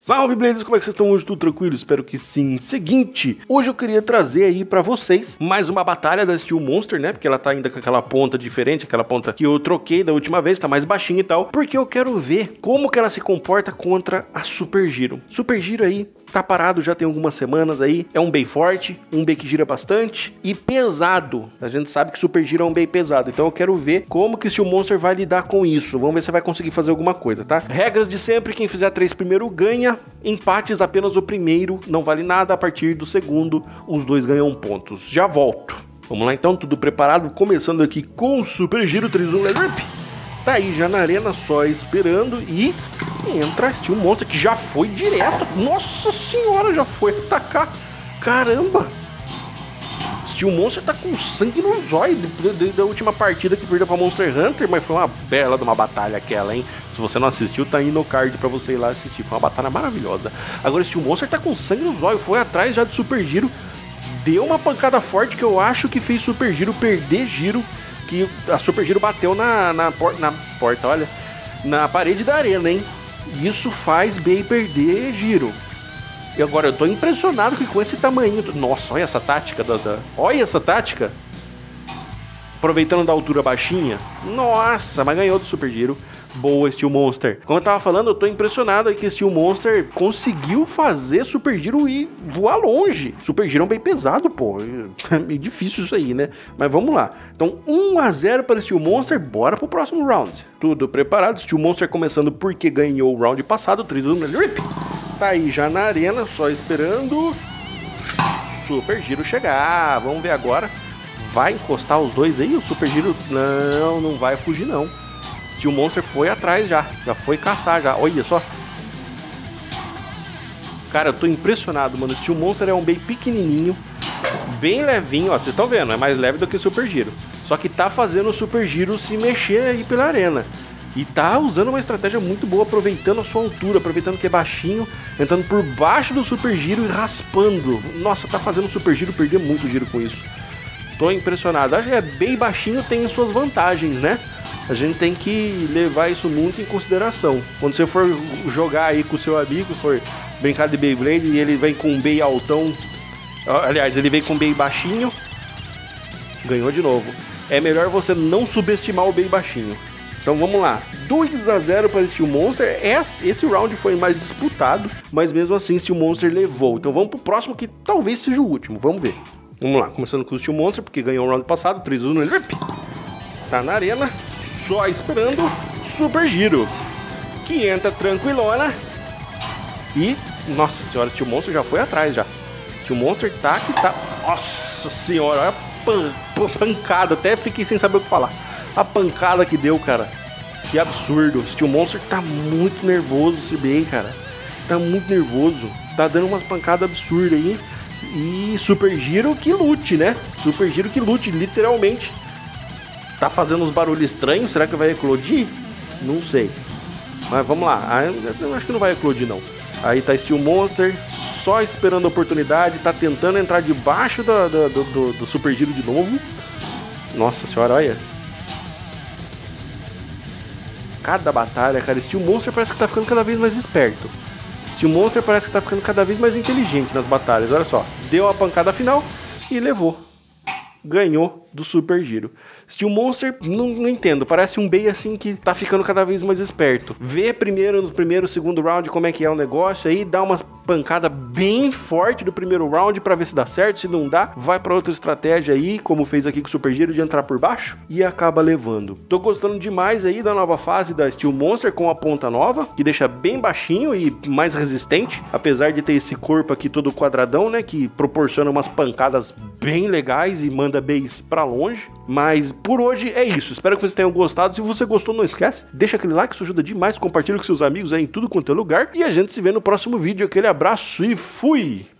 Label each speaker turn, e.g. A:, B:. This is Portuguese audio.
A: Salve, Blazers! Como é que vocês estão hoje? Tudo tranquilo? Espero que sim. Seguinte, hoje eu queria trazer aí pra vocês mais uma batalha da Steel Monster, né? Porque ela tá ainda com aquela ponta diferente, aquela ponta que eu troquei da última vez, tá mais baixinha e tal. Porque eu quero ver como que ela se comporta contra a Super Giro. Super Giro aí tá parado já tem algumas semanas aí, é um bem forte, um bem que gira bastante e pesado. A gente sabe que Super Giro é um bem pesado, então eu quero ver como que Steel Monster vai lidar com isso. Vamos ver se vai conseguir fazer alguma coisa, tá? Regras de sempre, quem fizer 3 primeiro ganha, empates apenas o primeiro, não vale nada, a partir do segundo os dois ganham pontos. Já volto. Vamos lá então, tudo preparado, começando aqui com o Super Giro 3-1 Leatherp. Tá aí já na arena, só esperando e entra Steel Monster, que já foi direto. Nossa senhora, já foi atacar. Caramba! Steel Monster tá com sangue no zóio da última partida que perdeu pra Monster Hunter, mas foi uma bela de uma batalha aquela, hein? Se você não assistiu, tá aí no card pra você ir lá assistir. Foi uma batalha maravilhosa. Agora Steel Monster tá com sangue no zóio, foi atrás já do Super Giro. Deu uma pancada forte que eu acho que fez Super Giro perder giro. Que a Super Giro bateu na porta, olha, na parede da arena, hein? Isso faz bem perder giro. E agora eu tô impressionado que com esse tamanho... Nossa, olha essa tática olha essa tática. Aproveitando da altura baixinha. Nossa, mas ganhou do Super Giro. Boa, Steel Monster. Como eu tava falando, eu tô impressionado aí que Steel Monster conseguiu fazer Super Giro e voar longe. Super Giro é um bem pesado, pô. É meio difícil isso aí, né? Mas vamos lá. Então, 1-0 para Steel Monster. Bora pro próximo round. Tudo preparado. Steel Monster começando porque ganhou o round passado. 3-1 Leatherp. Tá aí já na arena, só esperando Super Giro chegar. Vamos ver agora. Vai encostar os dois aí? O Super Giro... Não vai fugir, não. Steel Monster foi atrás já foi caçar já, olha só. Cara, eu tô impressionado, mano. Steel Monster é um bem pequenininho, bem levinho, ó, vocês estão vendo, é mais leve do que o Super Giro. Só que tá fazendo o Super Giro se mexer aí pela arena. E tá usando uma estratégia muito boa, aproveitando a sua altura, aproveitando que é baixinho, entrando por baixo do Super Giro e raspando. Nossa, tá fazendo o Super Giro perder muito giro com isso. Tô impressionado. Acho que é bem baixinho, tem suas vantagens, né? A gente tem que levar isso muito em consideração. Quando você for jogar aí com o seu amigo, for brincar de Beyblade e ele vem com um Bey altão, aliás, ele vem com um Bey baixinho, ganhou de novo. É melhor você não subestimar o Bey baixinho. Então vamos lá, 2-0 para Steel Monster. Esse round foi mais disputado, mas mesmo assim Steel Monster levou. Então vamos pro próximo, que talvez seja o último, vamos ver. Vamos lá, começando com o Steel Monster, porque ganhou o round passado, 3-1 no Leatherp. Tá na arena, só esperando Super Giro, que entra tranquilona. E, nossa senhora, Steel Monster já foi atrás já. Steel Monster tá que tá... Nossa senhora, olha a pancada, até fiquei sem saber o que falar. A pancada que deu, cara. Que absurdo. Steel Monster tá muito nervoso, se bem, cara. Tá muito nervoso. Tá dando umas pancadas absurdas aí. E Super Giro que lute, né? Super Giro que lute, literalmente. Tá fazendo uns barulhos estranhos. Será que vai eclodir? Não sei. Mas vamos lá. Eu acho que não vai eclodir, não. Aí tá Steel Monster só esperando a oportunidade. Tá tentando entrar debaixo do Super Giro de novo. Nossa senhora, olha. Cada batalha, cara. Steel Monster parece que tá ficando cada vez mais esperto. Steel Monster parece que tá ficando cada vez mais inteligente nas batalhas. Olha só. Deu a pancada final e levou. Ganhou do Super Giro. Steel Monster, não entendo. Parece um Bey assim que tá ficando cada vez mais esperto. Vê primeiro no primeiro, segundo round como é que é o negócio. Aí dá uma pancada bem forte do primeiro round pra ver se dá certo. Se não dá, vai pra outra estratégia aí, como fez aqui com o Super Giro, de entrar por baixo e acaba levando. Tô gostando demais aí da nova fase da Steel Monster com a ponta nova, que deixa bem baixinho e mais resistente, apesar de ter esse corpo aqui todo quadradão, né, que proporciona umas pancadas bem legais e manda Beys pra longe. Mas por hoje é isso, espero que vocês tenham gostado. Se você gostou, não esquece, deixa aquele like, isso ajuda demais, compartilha com seus amigos aí em tudo quanto é lugar, e a gente se vê no próximo vídeo. Aquele abraço e fui!